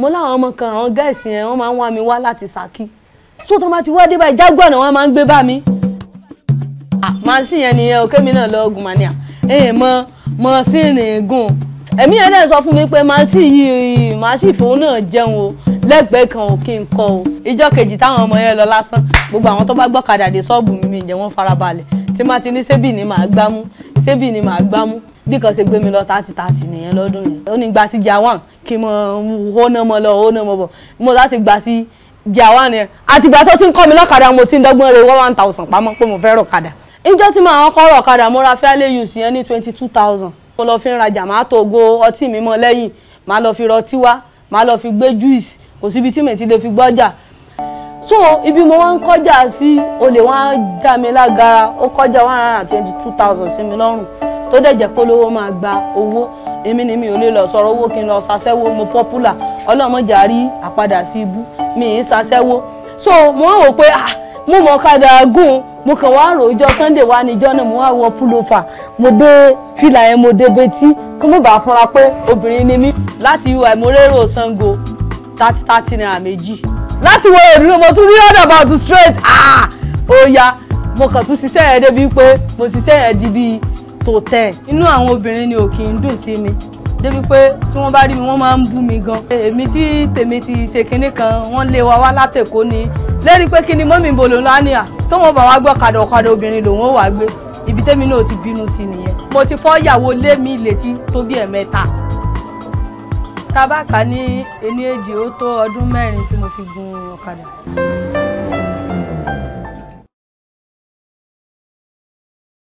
mo láwọn ọmọ kan àwọn guys yẹn wọ́n máa ń wá mi wá láti Ṣakí so tó bá ti wá dé báyìí Jaguar náà wọ́n máa ń gbé bá mi machine yẹn nìyẹn o kémi náà lọ gun mania machine gun èmi yẹn náà sọ fún mi pé machine fòun náà jẹun o lẹ́gbẹ̀ẹ́ kan ò kí n kọ o ìjọ́ kejì táwọn ọmọ yẹn lọ lásán gbogbo àwọn tó bá gbọ́kadà dé ṣọ́ọ̀bù mi jẹ́ wọ́n farabalẹ̀ tí má ti ní sébì ni màá gbámú bí kan ṣe gbé mi lọ 30 nìyẹn lọ́dún yẹn ó ní gba sí J1 kí mo hóná mọ́ lọ hóná mọ́ bọ̀ mo láti gba sí J1 yẹn àtìgbà tó ti ń kọ́ mi lọ́kadà mo ti ń dọ́gbọ́n re 1000 pamọ́ pé mo fẹ́ rọ̀kadà ìjọ́ tí màá kọ́ rọ̀kadà mo ra fairly use yẹn ní 22,000 mo lọ fi ń rajà màá tó go ọtí mi mọ́ lẹ́yìn màá lọ fi rọtí wá màá lọ fi gbé juice kò síbi tí mi ti lè fi gbọ́jà so ibi mo wá ń kọjá sí olè wá já mi lágara ó kọjá 122,000 sí mi lọ́rùn tó dẹ̀ jẹ́ pé olówó máa gba owó èmi ni mi ò lè lọ sọ̀rọ̀ owó kí n lọ ṣaṣẹ́wó mo popular ọlọ́mọjà rí àpadà sí ibú mi ì ṣaṣẹ́wó so mo wá wò pé mo mọ̀ kadà gùn mo kàn wá rò ọjọ́ Sunday wá níjọ́ náà mo wá wọ pullover mo dé fìlà yẹn mo dé betí kí mo bá fúnra pé obìnrin ni mí láti UI mo rérò Sango 30 naira méjì láti wo èrú mo tún rí roundabout straight ó yá mo kàn tún ṣiṣẹ́ yẹn débi pé mo ṣiṣẹ́ yẹn di bíi tó 10 inú àwọn obìnrin ni ò kì í dùn sí mi débi pé tí wọ́n bá rí mi wọ́n máa ń bú mi gan èmi tí tèmi ti ṣe kinní kan wọ́n lé wa wá látẹ̀kọ́ ni lérí pé kíni mọ́mì ń bolo lánìá tó wọ́n bá wá gbọ́ ọ̀kadà obìnrin lòun ó wá gbé ibi tèmi náà ti bínú sí nìyẹn mo ti fọ́ ìyàwó lé mi létí tó bí ẹ̀mẹ́ta tábàkà ní ení èjì ó tó ọdún 4 tí mo fi gun ọ̀kadà.